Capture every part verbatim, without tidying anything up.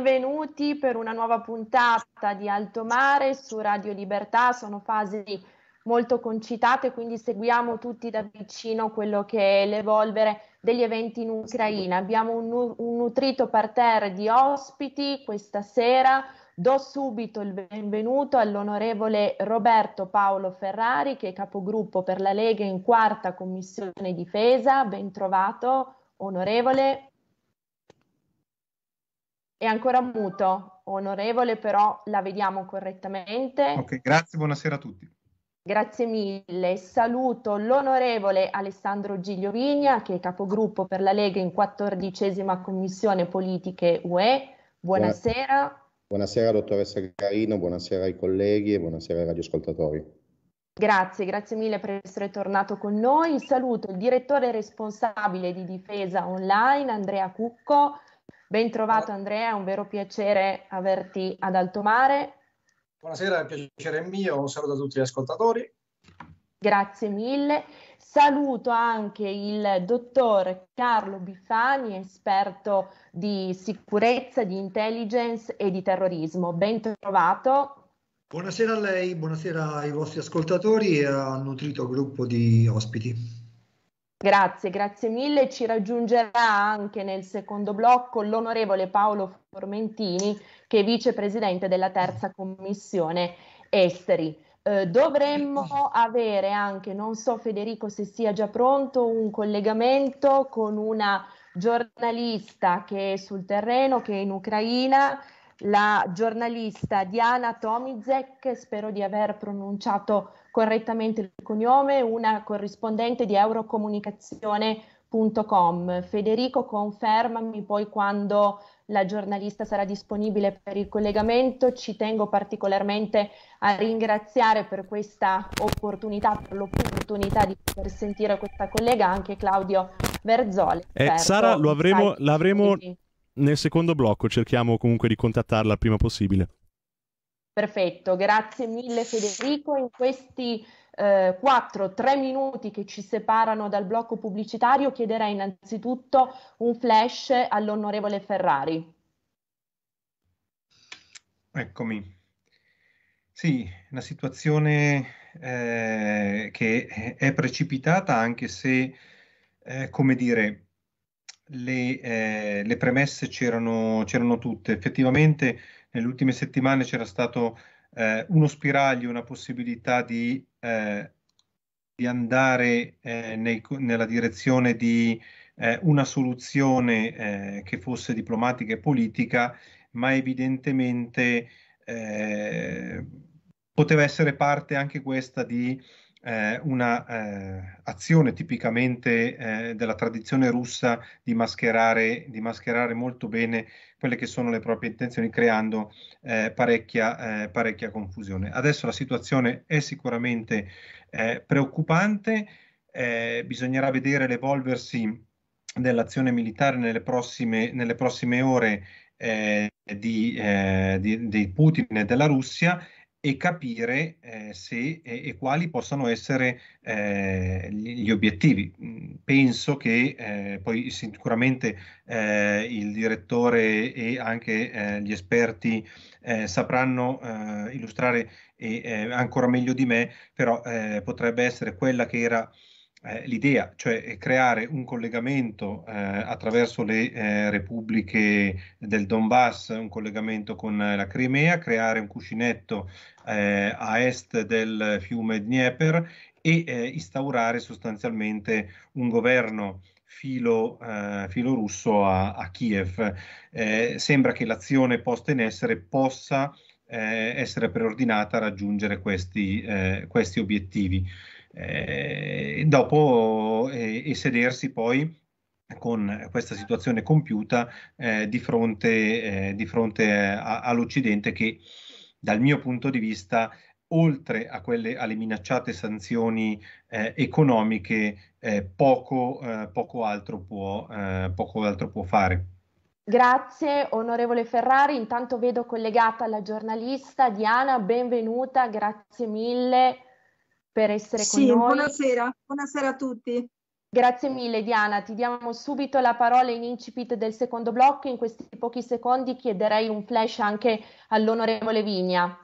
benvenuti per una nuova puntata di Alto Mare su Radio Libertà. Sono fasi molto concitate, quindi seguiamo tutti da vicino quello che è l'evolvere degli eventi in Ucraina. Abbiamo un, un nutrito parterre di ospiti questa sera. Do subito il benvenuto all'onorevole Roberto Paolo Ferrari, che è capogruppo per la Lega in quarta Commissione Difesa. Ben trovato, onorevole. È ancora muto, onorevole, però la vediamo correttamente. Ok, grazie, buonasera a tutti. Grazie mille. Saluto l'onorevole Alessandro Gigliovigna, che è capogruppo per la Lega in quattordicesima Commissione Politiche U E. Buonasera. Buonasera dottoressa Carino, buonasera ai colleghi e buonasera ai radioascoltatori. Grazie, grazie mille per essere tornato con noi. Saluto il direttore responsabile di Difesa Online, Andrea Cucco. Ben trovato Andrea, è un vero piacere averti ad Alto Mare. Buonasera, il piacere è mio, un saluto a tutti gli ascoltatori. Grazie mille. Saluto anche il dottor Carlo Biffani, esperto di sicurezza, di intelligence e di terrorismo. Ben trovato. Buonasera a lei, buonasera ai vostri ascoltatori e al nutrito gruppo di ospiti. Grazie, grazie mille. Ci raggiungerà anche nel secondo blocco l'onorevole Paolo Formentini, che è vicepresidente della terza commissione esteri. Eh, dovremmo avere anche, non so Federico se sia già pronto, un collegamento con una giornalista che è sul terreno, che è in Ucraina, la giornalista Diana Tomizek, spero di aver pronunciato correttamente il cognome, una corrispondente di eurocomunicazione punto com. Federico, confermami poi quando la giornalista sarà disponibile per il collegamento. Ci tengo particolarmente a ringraziare per questa opportunità, per l'opportunità di poter sentire questa collega, anche Claudio Verzoli. Eh, Sara, lo avremo, l'avremo nel secondo blocco, cerchiamo comunque di contattarla il prima possibile. Perfetto, grazie mille Federico. In questi eh, quattro tre minuti che ci separano dal blocco pubblicitario chiederei innanzitutto un flash all'onorevole Ferrari. Eccomi. Sì, una situazione eh, che è precipitata, anche se, eh, come dire, le, eh, le premesse c'erano c'erano tutte. Effettivamente nelle ultime settimane c'era stato eh, uno spiraglio, una possibilità di, eh, di andare eh, nei, nella direzione di eh, una soluzione eh, che fosse diplomatica e politica, ma evidentemente eh, poteva essere parte anche questa di eh, una eh, azione tipicamente eh, della tradizione russa di mascherare, di mascherare molto bene quelle che sono le proprie intenzioni, creando eh, parecchia, eh, parecchia confusione. Adesso la situazione è sicuramente eh, preoccupante, eh, bisognerà vedere l'evolversi dell'azione militare nelle prossime, nelle prossime ore eh, di, eh, di, di Putin e della Russia, e capire eh, se e, e quali possano essere eh, gli, gli obiettivi. Penso che eh, poi sicuramente eh, il direttore e anche eh, gli esperti eh, sapranno eh, illustrare e, eh, ancora meglio di me, però eh, potrebbe essere quella che era Eh, l'idea, cioè creare un collegamento eh, attraverso le eh, repubbliche del Donbass, un collegamento con eh, la Crimea, creare un cuscinetto eh, a est del fiume Dnieper e eh, instaurare sostanzialmente un governo filo, eh, filo russo a, a Kiev. Eh, sembra che l'azione posta in essere possa eh, essere preordinata a raggiungere questi, eh, questi obiettivi. Eh, dopo eh, e sedersi poi con questa situazione compiuta eh, di fronte, eh, di fronte a, all'Occidente, che dal mio punto di vista, oltre a quelle, alle minacciate sanzioni eh, economiche, eh, poco, eh, poco altro può, eh, poco altro può fare. Grazie onorevole Ferrari, intanto vedo collegata la giornalista Diana, benvenuta, grazie mille per essere sì, con noi. Buonasera, buonasera a tutti. Grazie mille Diana, ti diamo subito la parola in incipit del secondo blocco. In questi pochi secondi chiederei un flash anche all'onorevole Vigna.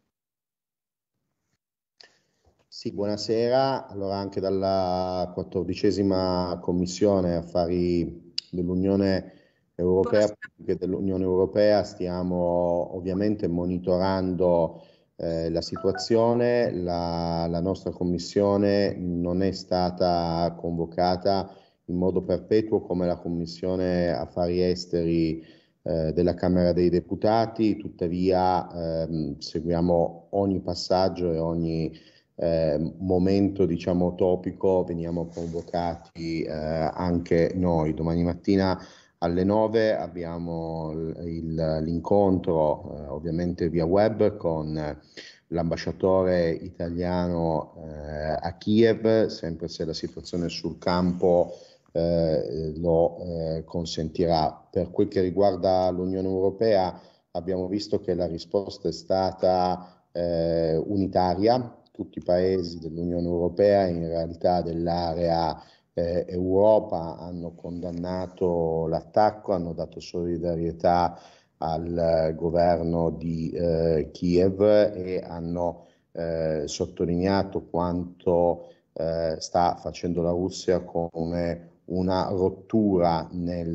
Sì, buonasera. Allora, anche dalla quattordicesima Commissione Affari dell'Unione Europea, dell'Unione Europea stiamo ovviamente monitorando eh, la situazione. La, la nostra Commissione non è stata convocata in modo perpetuo come la Commissione Affari Esteri eh, della Camera dei Deputati, tuttavia ehm, seguiamo ogni passaggio e ogni Eh, momento diciamo topico, veniamo convocati eh, anche noi. Domani mattina alle nove abbiamo il, l'incontro eh, ovviamente via web con l'ambasciatore italiano eh, a Kiev, sempre se la situazione sul campo eh, lo eh, consentirà. Per quel che riguarda l'Unione Europea abbiamo visto che la risposta è stata eh, unitaria. Tutti i paesi dell'Unione Europea, in realtà dell'area eh, Europa, hanno condannato l'attacco, hanno dato solidarietà al eh, governo di eh, Kiev e hanno eh, sottolineato quanto eh, sta facendo la Russia come una rottura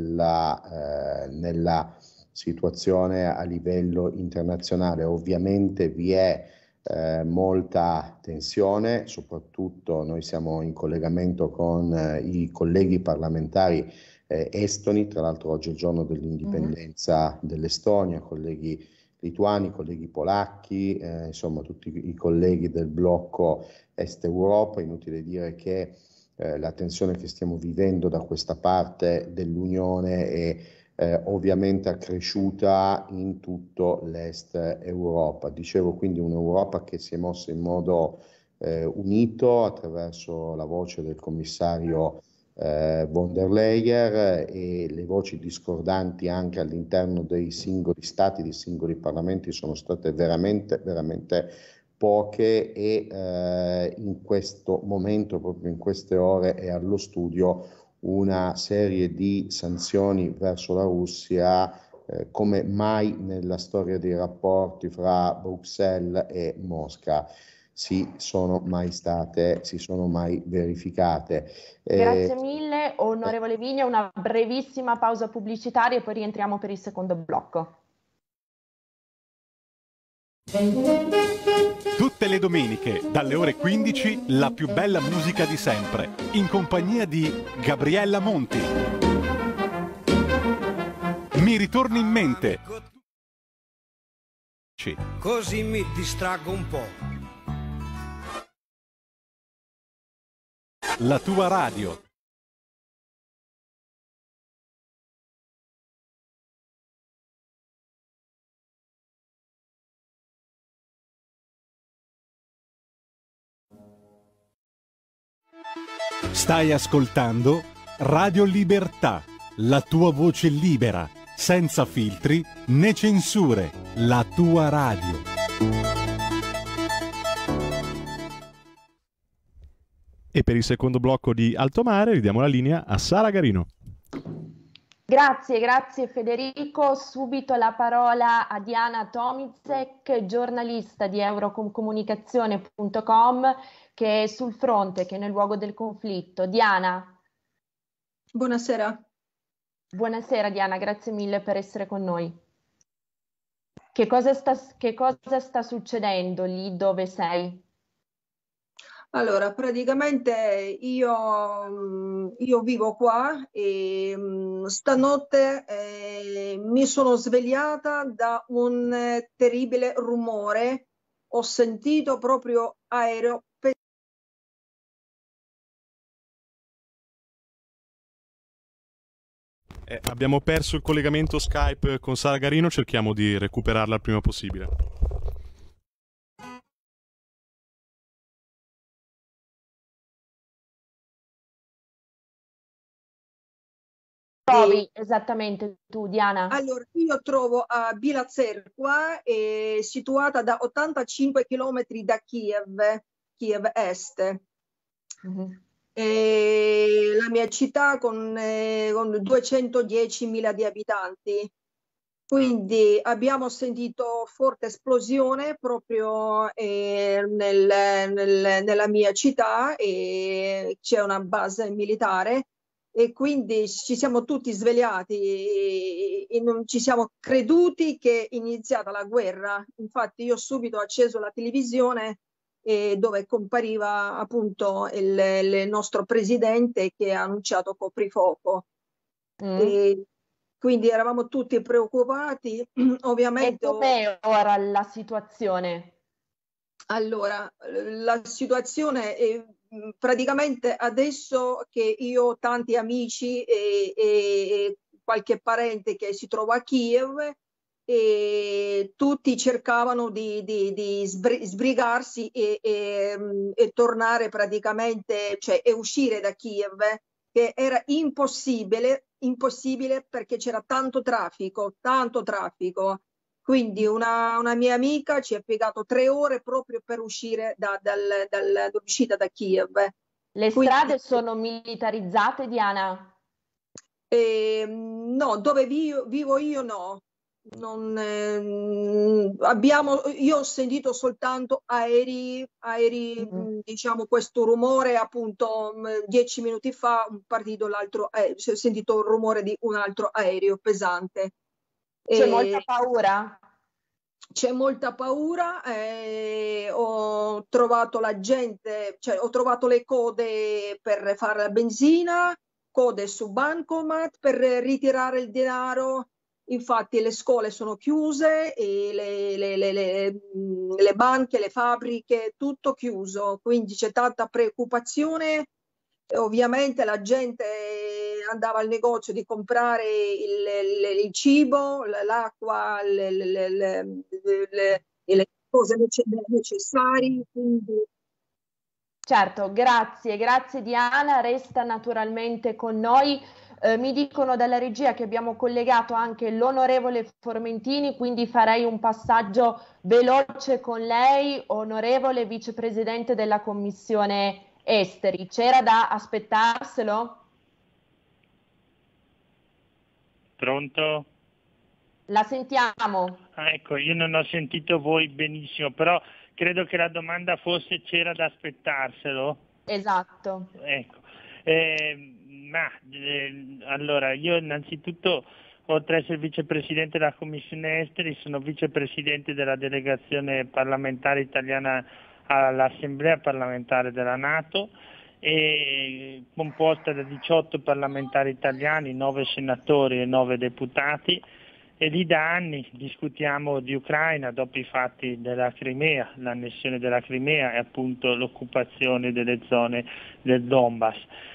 nella, eh, nella situazione a livello internazionale. Ovviamente vi è Eh, molta tensione, soprattutto noi siamo in collegamento con eh, i colleghi parlamentari eh, estoni, tra l'altro oggi è il giorno dell'indipendenza mm-hmm. dell'Estonia, colleghi lituani, colleghi polacchi, eh, insomma tutti i colleghi del blocco Est Europa. Inutile dire che eh, la tensione che stiamo vivendo da questa parte dell'Unione è Eh, ovviamente accresciuta in tutto l'Est Europa. Dicevo quindi un'Europa che si è mossa in modo eh, unito attraverso la voce del commissario eh, von der Leyen e le voci discordanti anche all'interno dei singoli stati, dei singoli parlamenti sono state veramente, veramente poche e eh, in questo momento, proprio in queste ore, è allo studio una serie di sanzioni verso la Russia eh, come mai nella storia dei rapporti fra Bruxelles e Mosca si sono mai state, si sono mai verificate. Grazie eh, mille, onorevole Vigna, una brevissima pausa pubblicitaria e poi rientriamo per il secondo blocco. Tutte le domeniche, dalle ore quindici, la più bella musica di sempre, in compagnia di Gabriella Monti. Mi ritorni in mente. Così mi distraggo un po'. La tua radio. Stai ascoltando Radio Libertà, la tua voce libera, senza filtri né censure, la tua radio. E per il secondo blocco di Alto Mare ridiamo la linea a Sara Garino. Grazie, grazie Federico. Subito la parola a Diana Tomizek, giornalista di Eurocomunicazione punto com, che è sul fronte, che è nel luogo del conflitto. Diana. Buonasera. Buonasera Diana, grazie mille per essere con noi. Che cosa sta, che cosa sta succedendo lì dove sei? Allora, praticamente io, io vivo qua e stanotte eh, mi sono svegliata da un eh, terribile rumore. Ho sentito proprio aereo. Eh, abbiamo perso il collegamento Skype con Sara Garino, cerchiamo di recuperarla il prima possibile. Trovi esattamente tu, Diana? Allora, io trovo a Bilazerqua, è situata da ottantacinque chilometri da Kiev, Kiev Est. Mm-hmm. e la mia città con, eh, con duecentodiecimila di abitanti. Quindi abbiamo sentito forte esplosione proprio eh, nel, nel, nella mia città, e c'è una base militare, e quindi ci siamo tutti svegliati e, e non ci siamo creduti che è iniziata la guerra. Infatti io subito ho acceso la televisione eh, dove compariva appunto il, il nostro presidente che ha annunciato coprifuoco. Mm. E, quindi eravamo tutti preoccupati, ovviamente. E com'è ora la situazione? Allora, la situazione è praticamente adesso che io ho tanti amici e, e qualche parente che si trova a Kiev, e tutti cercavano di, di, di sbrigarsi e, e, e tornare praticamente, cioè e uscire da Kiev, che era impossibile, impossibile perché c'era tanto traffico, tanto traffico. Quindi una, una mia amica ci ha piegato tre ore proprio per uscire da, dal, dal, dall'uscita da Kiev. Le Quindi, strade sono militarizzate, Diana? Eh, no, dove vivo, vivo io no. Non, eh, abbiamo, io ho sentito soltanto aerei, aerei mm-hmm. diciamo questo rumore appunto dieci minuti fa, un partito l'altro, eh, ho sentito il rumore di un altro aereo pesante. C'è e... molta paura? C'è molta paura, eh, ho trovato la gente, cioè ho trovato le code per fare la benzina, code su bancomat per ritirare il denaro. Infatti le scuole sono chiuse e le, le, le, le, le banche, le fabbriche, tutto chiuso, quindi c'è tanta preoccupazione. Ovviamente la gente andava al negozio di comprare il, il, il cibo, l'acqua, le, le, le, le, le cose necessarie. Quindi... Certo, grazie, grazie Diana, resta naturalmente con noi. Eh, mi dicono dalla regia che abbiamo collegato anche l'onorevole Formentini, quindi farei un passaggio veloce con lei, onorevole vicepresidente della Commissione Esteri. C'era da aspettarselo? Pronto? La sentiamo. Ah, ecco, io non ho sentito voi benissimo, però credo che la domanda fosse c'era da aspettarselo. Esatto. Ecco. Eh, ma eh, allora io innanzitutto, oltre ad essere vicepresidente della Commissione Esteri, sono vicepresidente della delegazione parlamentare italiana all'Assemblea parlamentare della NATO, e composta da diciotto parlamentari italiani, nove senatori e nove deputati, e lì da anni discutiamo di Ucraina dopo i fatti della Crimea, l'annessione della Crimea e appunto l'occupazione delle zone del Donbass.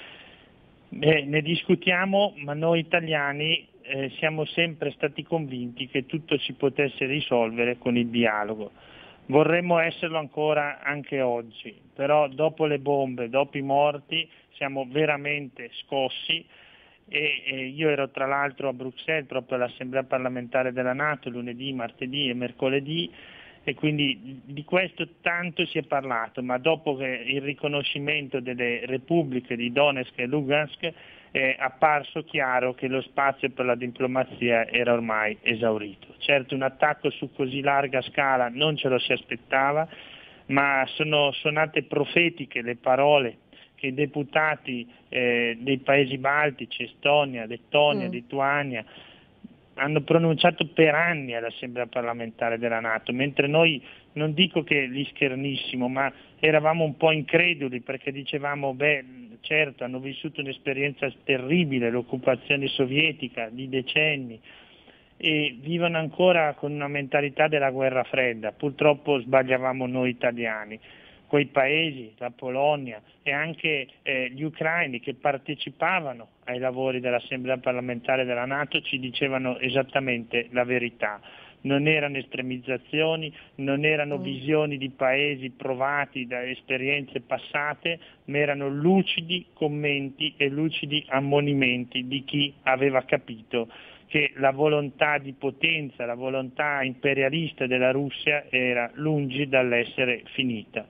Eh, ne discutiamo, ma noi italiani eh, siamo sempre stati convinti che tutto si potesse risolvere con il dialogo. Vorremmo esserlo ancora anche oggi, però dopo le bombe, dopo i morti, siamo veramente scossi. E, e io ero tra l'altro a Bruxelles proprio all'Assemblea parlamentare della NATO lunedì, martedì e mercoledì, e quindi di questo tanto si è parlato, ma dopo che il riconoscimento delle repubbliche di Donetsk e Lugansk è apparso chiaro che lo spazio per la diplomazia era ormai esaurito. Certo, un attacco su così larga scala non ce lo si aspettava, ma sono suonate profetiche le parole che i deputati eh, dei paesi baltici, Estonia, Lettonia, mm. Lituania, hanno pronunciato per anni all'Assemblea parlamentare della NATO, mentre noi, non dico che li schernissimo, ma eravamo un po' increduli perché dicevamo, beh, certo, hanno vissuto un'esperienza terribile, l'occupazione sovietica di decenni, e vivono ancora con una mentalità della guerra fredda. Purtroppo sbagliavamo noi italiani. Quei paesi, la Polonia e anche eh, gli ucraini che partecipavano ai lavori dell'Assemblea parlamentare della NATO ci dicevano esattamente la verità. Non erano estremizzazioni, non erano mm. visioni di paesi provati da esperienze passate, ma erano lucidi commenti e lucidi ammonimenti di chi aveva capito che la volontà di potenza, la volontà imperialista della Russia era lungi dall'essere finita.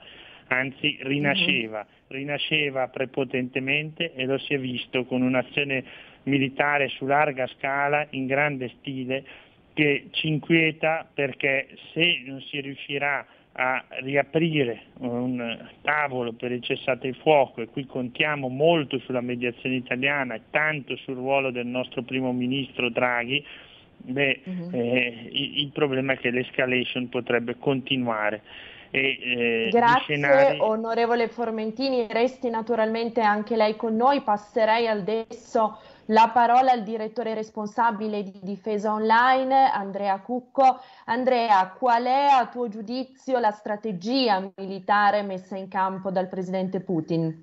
anzi rinasceva, rinasceva prepotentemente, e lo si è visto con un'azione militare su larga scala, in grande stile, che ci inquieta, perché se non si riuscirà a riaprire un tavolo per il cessate il fuoco, e qui contiamo molto sulla mediazione italiana e tanto sul ruolo del nostro primo ministro Draghi, beh, uh-huh. eh, il, il problema è che l'escalation potrebbe continuare. E, eh, Grazie scenari... onorevole Formentini, resti naturalmente anche lei con noi. Passerei adesso la parola al direttore responsabile di Difesa Online, Andrea Cucco. Andrea, qual è a tuo giudizio la strategia militare messa in campo dal presidente Putin?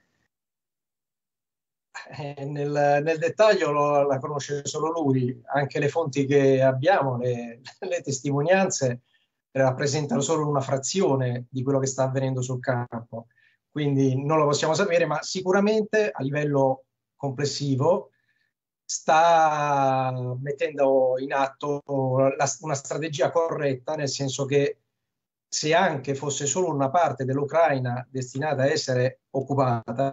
Eh, nel, nel dettaglio lo, la conosce solo lui, anche le fonti che abbiamo, le, le testimonianze rappresentano solo una frazione di quello che sta avvenendo sul campo, quindi non lo possiamo sapere, ma sicuramente a livello complessivo sta mettendo in atto la, una strategia corretta, nel senso che se anche fosse solo una parte dell'Ucraina destinata a essere occupata,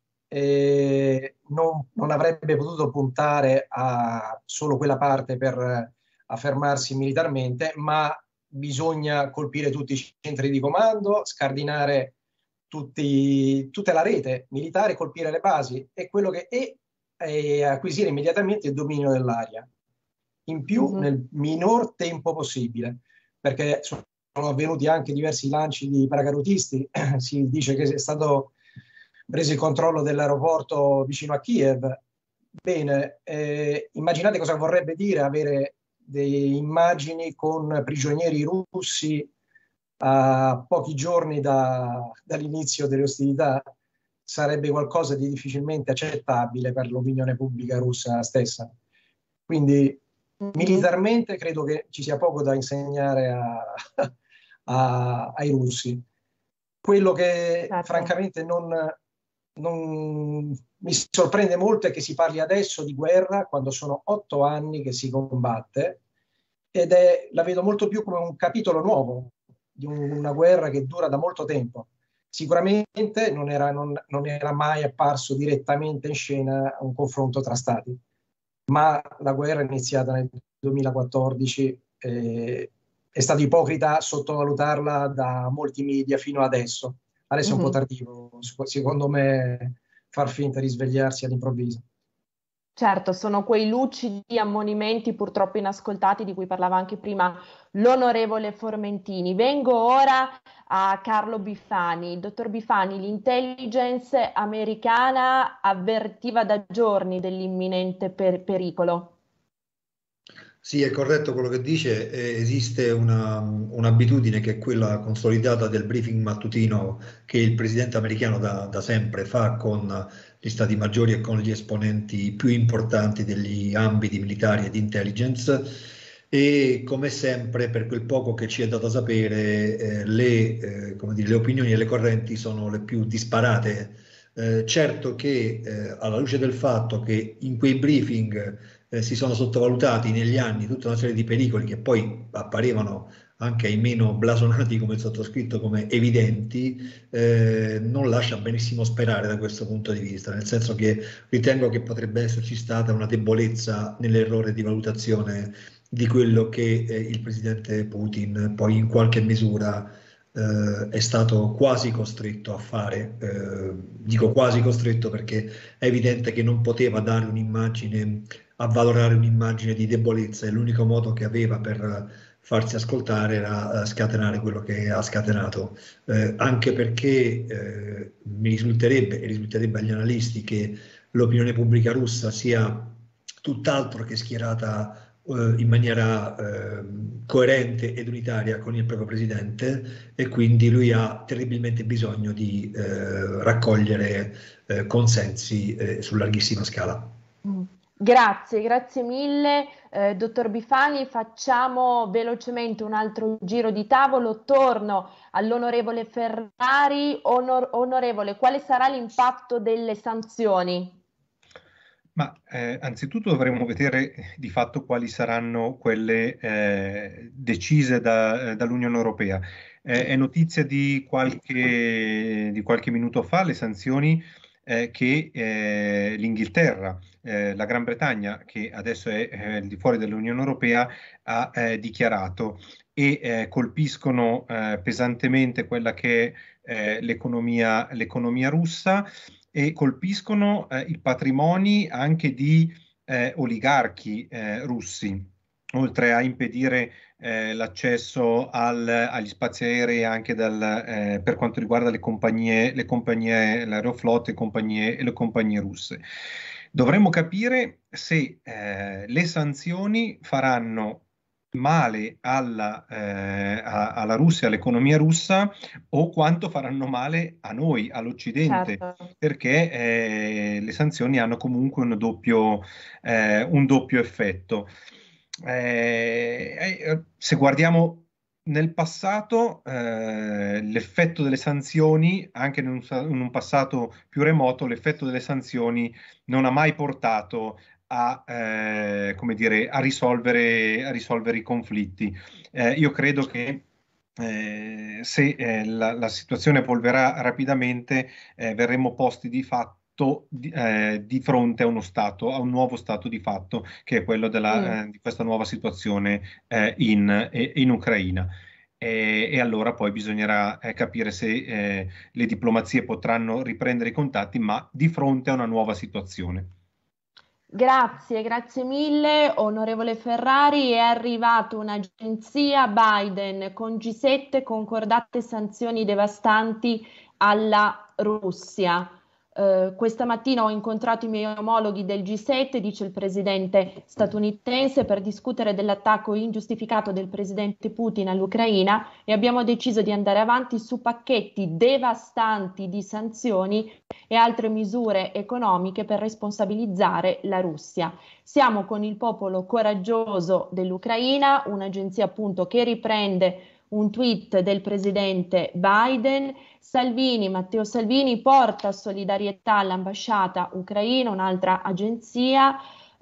eh, non, non avrebbe potuto puntare a solo quella parte per affermarsi militarmente, ma bisogna colpire tutti i centri di comando, scardinare tutti, tutta la rete militare, colpire le basi e quello che è, è acquisire immediatamente il dominio dell'area, in più uh-huh. nel minor tempo possibile, perché sono avvenuti anche diversi lanci di paracadutisti. Si dice che è stato preso il controllo dell'aeroporto vicino a Kiev. Bene, eh, immaginate cosa vorrebbe dire avere delle immagini con prigionieri russi a pochi giorni da, dall'inizio delle ostilità. Sarebbe qualcosa di difficilmente accettabile per l'opinione pubblica russa stessa. Quindi militarmente credo che ci sia poco da insegnare a, a, ai russi. Quello che certo. francamente non, non mi sorprende molto è che si parli adesso di guerra quando sono otto anni che si combatte, ed è, la vedo molto più come un capitolo nuovo di un, una guerra che dura da molto tempo. Sicuramente non era, non, non era mai apparso direttamente in scena un confronto tra stati, ma la guerra è iniziata nel duemilaquattordici, eh, è stato ipocrita sottovalutarla da molti media fino adesso. Adesso mm-hmm. è un po' tardivo, secondo me, far finta di svegliarsi all'improvviso. Certo, sono quei lucidi ammonimenti purtroppo inascoltati di cui parlava anche prima l'onorevole Formentini. Vengo ora a Carlo Bifani. Dottor Bifani, l'intelligence americana avvertiva da giorni dell'imminente per- pericolo. Sì, è corretto quello che dice. Eh, esiste una, un'abitudine che è quella consolidata del briefing mattutino che il presidente americano da, da sempre fa con gli stati maggiori e con gli esponenti più importanti degli ambiti militari e di intelligence, e come sempre, per quel poco che ci è dato sapere, eh, le, eh, come dire, le opinioni e le correnti sono le più disparate. Eh, certo che eh, alla luce del fatto che in quei briefing eh, si sono sottovalutati negli anni tutta una serie di pericoli che poi apparivano anche ai meno blasonati come il sottoscritto come evidenti, eh, non lascia benissimo sperare da questo punto di vista, nel senso che ritengo che potrebbe esserci stata una debolezza nell'errore di valutazione di quello che eh, il presidente Putin poi in qualche misura Uh, è stato quasi costretto a fare. Uh, dico quasi costretto perché è evidente che non poteva dare un'immagine, avvalorare un'immagine di debolezza, e l'unico modo che aveva per farsi ascoltare era uh, scatenare quello che ha scatenato, uh, anche perché uh, mi risulterebbe e risulterebbe agli analisti che l'opinione pubblica russa sia tutt'altro che schierata in maniera eh, coerente ed unitaria con il proprio presidente, e quindi lui ha terribilmente bisogno di eh, raccogliere eh, consensi eh, su larghissima scala. Grazie, grazie mille eh, dottor Bifani. Facciamo velocemente un altro giro di tavolo. Torno all'onorevole Ferrari. Onor- onorevole, quale sarà l'impatto delle sanzioni? Ma eh, anzitutto dovremo vedere di fatto quali saranno quelle eh, decise da, dall'Unione Europea. Eh, è notizia di qualche, di qualche minuto fa le sanzioni eh, che eh, l'Inghilterra, eh, la Gran Bretagna, che adesso è eh, al di fuori dell'Unione Europea, ha eh, dichiarato e eh, colpiscono eh, pesantemente quella che è eh, l'economia, l'economia russa e colpiscono eh, i patrimoni anche di eh, oligarchi eh, russi, oltre a impedire eh, l'accesso al, agli spazi aerei anche dal, eh, per quanto riguarda le compagnie, le compagnie, l'aeroflotte e compagnie, le compagnie russe. Dovremmo capire se eh, le sanzioni faranno male alla, eh, a, alla Russia, all'economia russa, o quanto faranno male a noi, all'Occidente, certo. perché eh, le sanzioni hanno comunque un doppio, eh, un doppio effetto. Eh, eh, se guardiamo nel passato, eh, l'effetto delle sanzioni, anche in un, in un passato più remoto, l'effetto delle sanzioni non ha mai portato a, eh, come dire, a risolvere, a risolvere i conflitti. Eh, io credo che eh, se eh, la, la situazione evolverà rapidamente, eh, verremo posti di fatto di, eh, di fronte a uno stato, a un nuovo stato di fatto, che è quello della, Mm. eh, di questa nuova situazione eh, in, in Ucraina. E, e allora poi bisognerà eh, capire se eh, le diplomazie potranno riprendere i contatti, ma di fronte a una nuova situazione. Grazie, grazie mille, onorevole Ferrari. È arrivata un'agenzia Biden con G sette concordate sanzioni devastanti alla Russia. Uh, questa mattina ho incontrato i miei omologhi del G sette, dice il presidente statunitense, per discutere dell'attacco ingiustificato del presidente Putin all'Ucraina e abbiamo deciso di andare avanti su pacchetti devastanti di sanzioni e altre misure economiche per responsabilizzare la Russia. Siamo con il popolo coraggioso dell'Ucraina, un'agenzia appunto che riprende un tweet del presidente Biden. Salvini, Matteo Salvini porta solidarietà all'ambasciata ucraina, un'altra agenzia.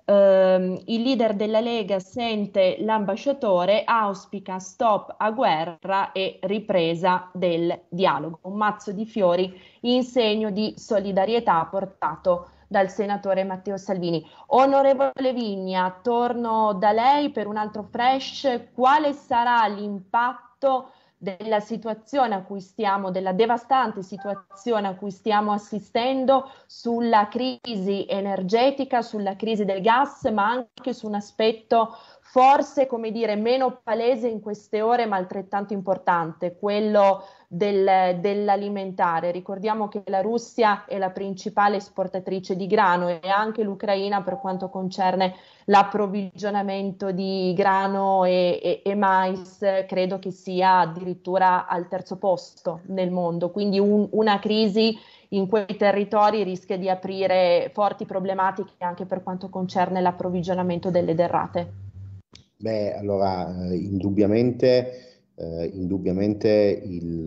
Eh, il leader della Lega sente l'ambasciatore, auspica stop a guerra e ripresa del dialogo. Un mazzo di fiori in segno di solidarietà portato dal senatore Matteo Salvini. Onorevole Vigna, torno da lei per un altro flash. Quale sarà l'impatto della situazione a cui stiamo, della devastante situazione a cui stiamo assistendo sulla crisi energetica, sulla crisi del gas, ma anche su un aspetto forse, come dire, meno palese in queste ore, ma altrettanto importante, quello del, dell'alimentare. Ricordiamo che la Russia è la principale esportatrice di grano e anche l'Ucraina per quanto concerne l'approvvigionamento di grano e, e, e mais, credo che sia addirittura al terzo posto nel mondo, quindi un, una crisi in quei territori rischia di aprire forti problematiche anche per quanto concerne l'approvvigionamento delle derrate. Beh, allora, eh, indubbiamente, eh, indubbiamente il,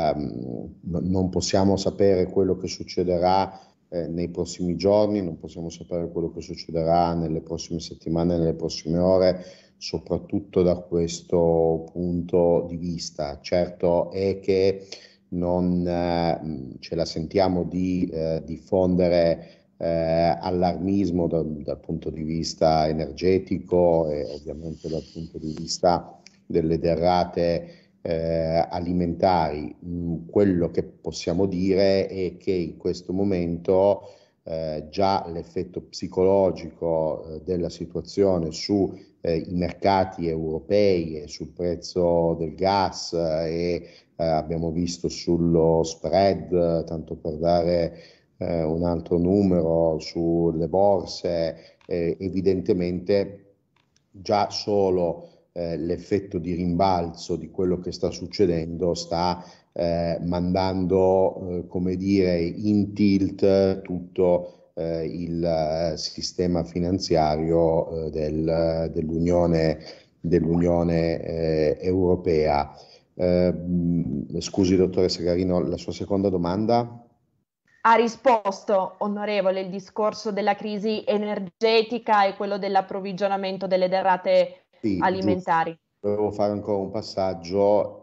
uh, non possiamo sapere quello che succederà eh, nei prossimi giorni, non possiamo sapere quello che succederà nelle prossime settimane, nelle prossime ore, soprattutto da questo punto di vista. Certo è che non eh, ce la sentiamo di eh, diffondere Eh, allarmismo da, dal punto di vista energetico e ovviamente dal punto di vista delle derrate eh, alimentari. Mm, quello che possiamo dire è che in questo momento eh, già l'effetto psicologico eh, della situazione su eh, i mercati europei e sul prezzo del gas eh, e eh, abbiamo visto sullo spread, tanto per dare Eh, un altro numero sulle borse, eh, evidentemente già solo eh, l'effetto di rimbalzo di quello che sta succedendo sta eh, mandando, eh, come dire, in tilt tutto eh, il eh, sistema finanziario eh, del, dell'Unione, dell'Unione eh, Europea. Eh, scusi, dottoressa Garino, la sua seconda domanda? Ha risposto, onorevole, il discorso della crisi energetica e quello dell'approvvigionamento delle derrate sì, alimentari. Giusto. Dovevo fare ancora un passaggio.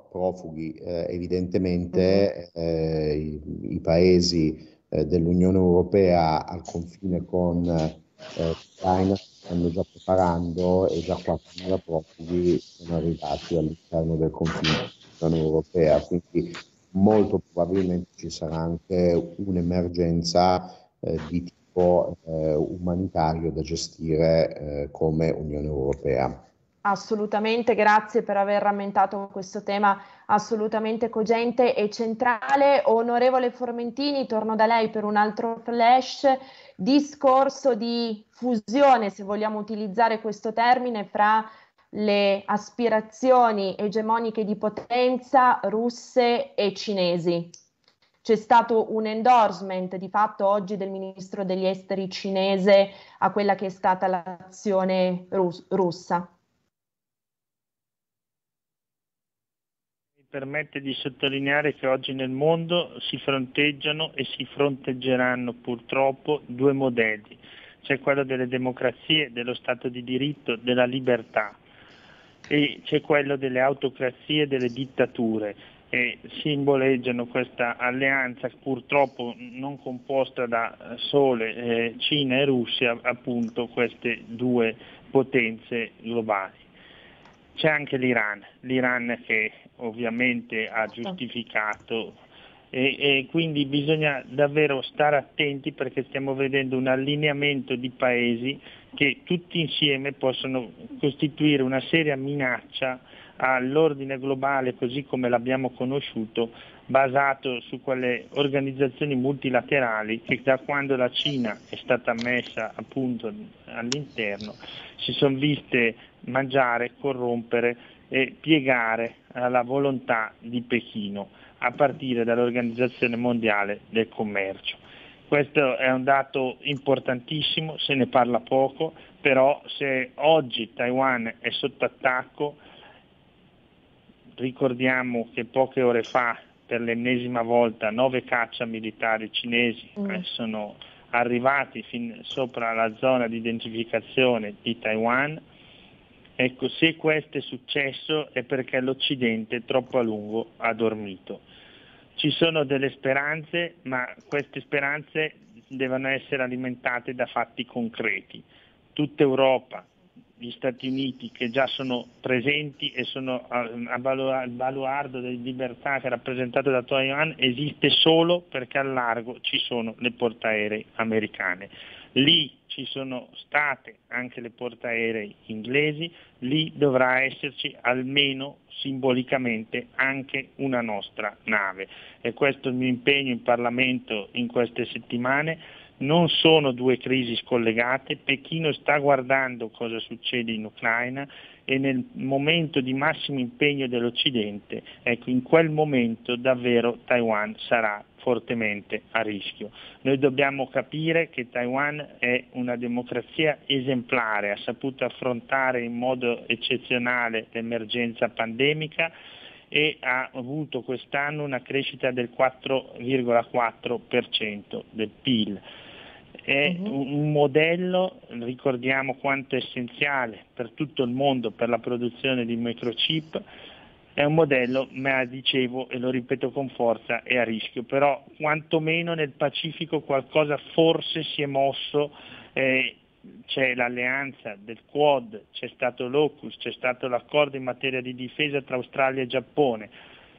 profughi. Eh, evidentemente eh, i, i paesi eh, dell'Unione Europea al confine con eh, l'Ucraina stanno già preparando e già quattromila profughi sono arrivati all'interno del confine dell'Unione Europea, quindi molto probabilmente ci sarà anche un'emergenza eh, di tipo eh, umanitario da gestire eh, come Unione Europea. Assolutamente, grazie per aver rammentato questo tema assolutamente cogente e centrale. Onorevole Formentini, torno da lei per un altro flash. Discorso di fusione, se vogliamo utilizzare questo termine, fra le aspirazioni egemoniche di potenza russe e cinesi. C'è stato un endorsement di fatto oggi del ministro degli esteri cinese a quella che è stata l'azione rus- russa. Permette di sottolineare che oggi nel mondo si fronteggiano e si fronteggeranno purtroppo due modelli. C'è quello delle democrazie, dello Stato di diritto, della libertà, e c'è quello delle autocrazie e delle dittature, e simboleggiano questa alleanza purtroppo non composta da sole eh, Cina e Russia, appunto queste due potenze globali. C'è anche l'Iran, l'Iran che ovviamente ha giustificato e, e quindi bisogna davvero stare attenti, perché stiamo vedendo un allineamento di paesi che tutti insieme possono costituire una seria minaccia all'ordine globale così come l'abbiamo conosciuto, basato su quelle organizzazioni multilaterali che da quando la Cina è stata messa appunto all'interno si sono viste mangiare, corrompere e piegare alla volontà di Pechino, a partire dall'Organizzazione Mondiale del Commercio. Questo è un dato importantissimo, se ne parla poco, però se oggi Taiwan è sotto attacco, ricordiamo che poche ore fa, per l'ennesima volta, nove caccia militari cinesi mm. eh, sono arrivati fin sopra la zona di identificazione di Taiwan. Ecco, se questo è successo è perché l'Occidente troppo a lungo ha dormito. Ci sono delle speranze, ma queste speranze devono essere alimentate da fatti concreti. Tutta Europa, gli Stati Uniti, che già sono presenti e sono al baluardo della libertà che è rappresentato da Taiwan, esiste solo perché al largo ci sono le portaerei americane. Lì ci sono state anche le portaerei inglesi, lì dovrà esserci almeno simbolicamente anche una nostra nave. E questo è il mio impegno in Parlamento in queste settimane. Non sono due crisi scollegate, Pechino sta guardando cosa succede in Ucraina e nel momento di massimo impegno dell'Occidente, ecco, in quel momento davvero Taiwan sarà fortemente a rischio. Noi dobbiamo capire che Taiwan è una democrazia esemplare, ha saputo affrontare in modo eccezionale l'emergenza pandemica e ha avuto quest'anno una crescita del quattro virgola quattro per cento del P I L. È un modello, ricordiamo quanto è essenziale per tutto il mondo per la produzione di microchip, è un modello, ma dicevo e lo ripeto con forza, è a rischio, però quantomeno nel Pacifico qualcosa forse si è mosso, eh, c'è l'alleanza del Quad, c'è stato l'AUKUS, c'è stato l'accordo in materia di difesa tra Australia e Giappone.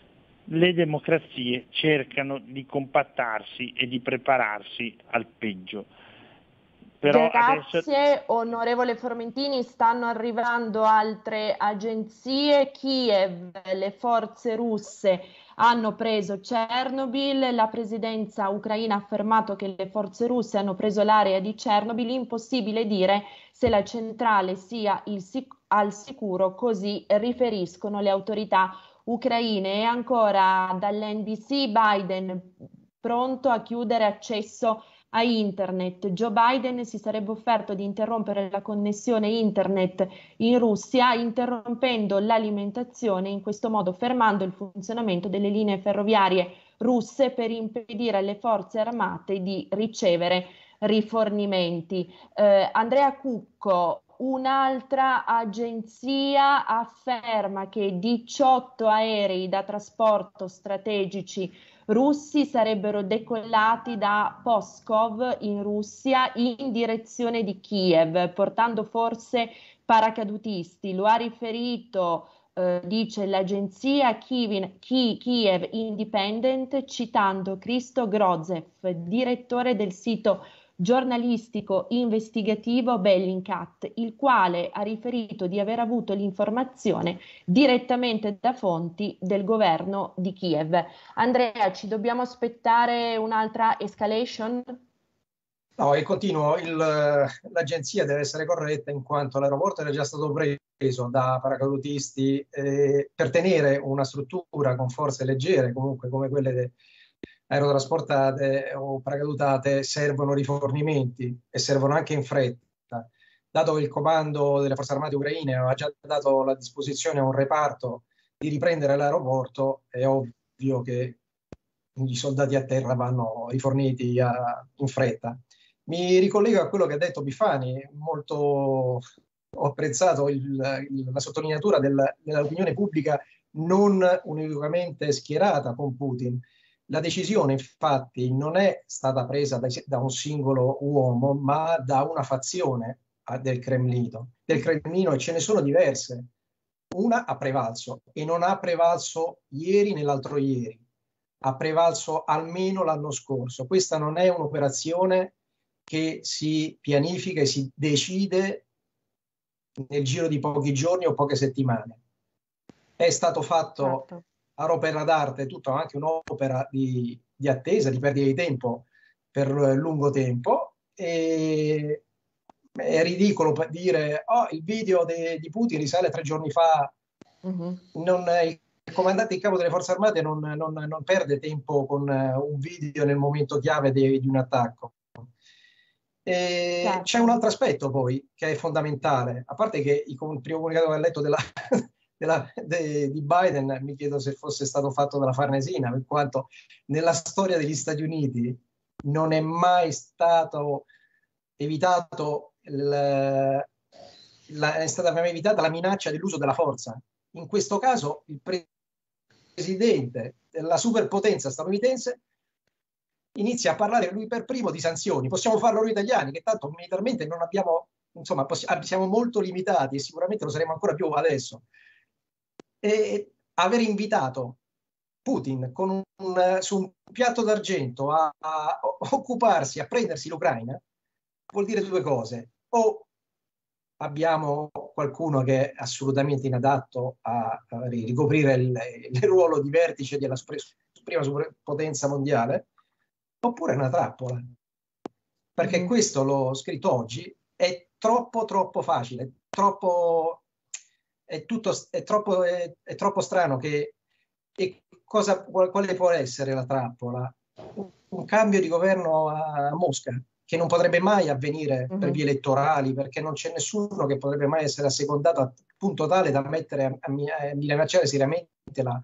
Le democrazie cercano di compattarsi e di prepararsi al peggio. Però Grazie adesso... onorevole Formentini, stanno arrivando altre agenzie. Kiev, le forze russe hanno preso Chernobyl, la presidenza ucraina ha affermato che le forze russe hanno preso l'area di Chernobyl, impossibile dire se la centrale sia il sic- al sicuro, così riferiscono le autorità ucraine. E ancora dall'N B C, Biden pronto a chiudere accesso a internet. Joe Biden si sarebbe offerto di interrompere la connessione internet in Russia, interrompendo l'alimentazione, in questo modo fermando il funzionamento delle linee ferroviarie russe per impedire alle forze armate di ricevere rifornimenti. Eh, Andrea Cucco, un'altra agenzia afferma che diciotto aerei da trasporto strategici russi sarebbero decollati da Pskov in Russia in direzione di Kiev, portando forse paracadutisti. Lo ha riferito, eh, dice l'agenzia Kiev, Kiev Independent, citando Christo Grozev, direttore del sito giornalistico investigativo Bellingcat, il quale ha riferito di aver avuto l'informazione direttamente da fonti del governo di Kiev. Andrea, ci dobbiamo aspettare un'altra escalation? No, e continuo, il, l'agenzia deve essere corretta in quanto l'aeroporto era già stato preso da paracadutisti eh, per tenere una struttura con forze leggere, comunque come quelle de, aerotrasportate o paracadutate, servono rifornimenti e servono anche in fretta. Dato che il comando delle forze armate ucraine aveva già dato la disposizione a un reparto di riprendere l'aeroporto, è ovvio che i soldati a terra vanno riforniti a, in fretta. Mi ricollego a quello che ha detto Bifani, molto ho apprezzato il, il, la sottolineatura del, dell'opinione pubblica non unicamente schierata con Putin. La decisione infatti non è stata presa da, da un singolo uomo, ma da una fazione del Cremlino, del Cremlino, e ce ne sono diverse. Una ha prevalso e non ha prevalso ieri né l'altro ieri, ha prevalso almeno l'anno scorso. Questa non è un'operazione che si pianifica e si decide nel giro di pochi giorni o poche settimane. È stato fatto certo. a opera d'arte, tutto anche un'opera di, di attesa, di perdita di tempo per lungo tempo, e è ridicolo dire oh, il video de, di Putin risale tre giorni fa. Uh-huh. Non, il comandante in capo delle forze armate non, non, non perde tempo con un video nel momento chiave di, di un attacco. E certo. C'è un altro aspetto poi che è fondamentale, a parte che il primo comunicato che ho letto della, della, de, di Biden, mi chiedo se fosse stato fatto dalla Farnesina, per quanto nella storia degli Stati Uniti non è mai stato evitato il, la, è stata mai evitata la minaccia dell'uso della forza. In questo caso il presidente della superpotenza statunitense inizia a parlare lui per primo di sanzioni. Possiamo farlo noi italiani, che tanto militarmente non abbiamo, insomma, siamo molto limitati e sicuramente lo saremo ancora più adesso. E aver invitato Putin con un, un, su un piatto d'argento a, a occuparsi, a prendersi l'Ucraina, vuol dire due cose. O abbiamo qualcuno che è assolutamente inadatto a, a ricoprire il, il ruolo di vertice della prima superpotenza mondiale, oppure è una trappola. Perché mm. questo l'ho scritto oggi, è troppo troppo facile, troppo, è, tutto, è, troppo, è, è troppo strano che e cosa, quale può essere la trappola? Un, un cambio di governo a, a Mosca, che non potrebbe mai avvenire mm-hmm. per vie elettorali, perché non c'è nessuno che potrebbe mai essere assecondato a punto tale da mettere a, a, a minacciare seriamente la,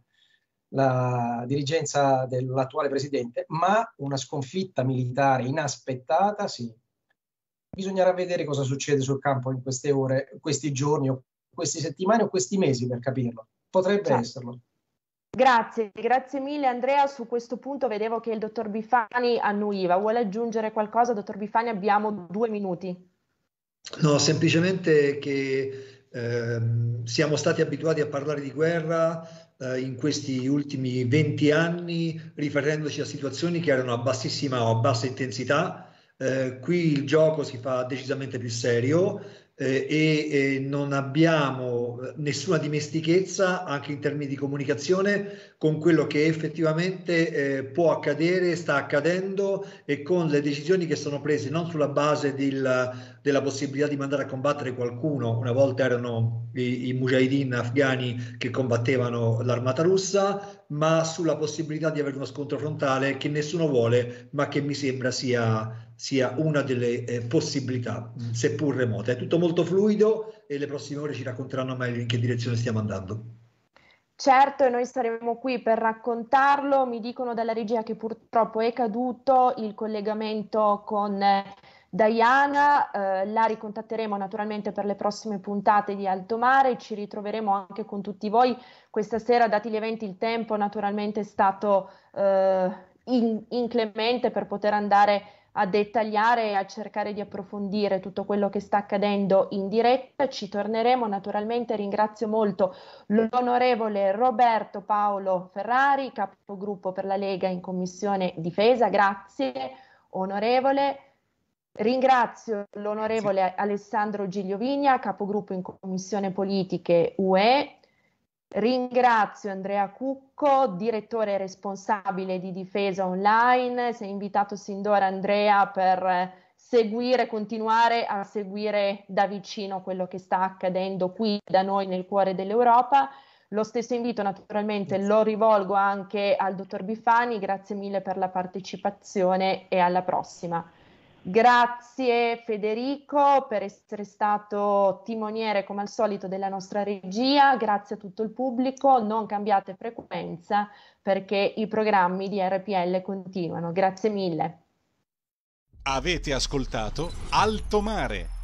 la dirigenza dell'attuale presidente, ma una sconfitta militare inaspettata, sì. Bisognerà vedere cosa succede sul campo in queste ore, questi giorni, o queste settimane o questi mesi per capirlo. Potrebbe certo. esserlo. Grazie, grazie mille Andrea. Su questo punto vedevo che il dottor Bifani annuiva. Vuole aggiungere qualcosa, dottor Bifani? Abbiamo due minuti. No, semplicemente che eh, siamo stati abituati a parlare di guerra eh, in questi ultimi venti anni, riferendoci a situazioni che erano a bassissima o a bassa intensità. Eh, qui il gioco si fa decisamente più serio. Eh, e, e non abbiamo nessuna dimestichezza anche in termini di comunicazione con quello che effettivamente eh, può accadere, sta accadendo, e con le decisioni che sono prese non sulla base del, della possibilità di mandare a combattere qualcuno. Una volta erano i, i mujahideen afghani che combattevano l'armata russa, ma sulla possibilità di avere uno scontro frontale che nessuno vuole, ma che mi sembra sia sia una delle eh, possibilità, seppur remota. È tutto molto fluido e le prossime ore ci racconteranno meglio in che direzione stiamo andando. Certo, e noi saremo qui per raccontarlo. Mi dicono dalla regia che purtroppo è caduto il collegamento con Diana, eh, la ricontatteremo naturalmente per le prossime puntate di Alto Mare, ci ritroveremo anche con tutti voi. Questa sera, dati gli eventi, il tempo naturalmente è stato eh, in, inclemente per poter andare a dettagliare e a cercare di approfondire tutto quello che sta accadendo in diretta. Ci torneremo naturalmente. Ringrazio molto l'onorevole Roberto Paolo Ferrari, capogruppo per la Lega in Commissione Difesa. Grazie onorevole. Ringrazio l'onorevole Grazie. Alessandro Gigliovigna, capogruppo in Commissione Politiche U E. Ringrazio Andrea Cucco, direttore responsabile di Difesa Online. Sei invitato sin d'ora, Andrea, per seguire, continuare a seguire da vicino quello che sta accadendo qui da noi nel cuore dell'Europa. Lo stesso invito naturalmente lo rivolgo anche al dottor Bifani. Grazie mille per la partecipazione e alla prossima. Grazie Federico per essere stato timoniere come al solito della nostra regia, grazie a tutto il pubblico, non cambiate frequenza perché i programmi di R P L continuano. Grazie mille. Avete ascoltato Alto Mare.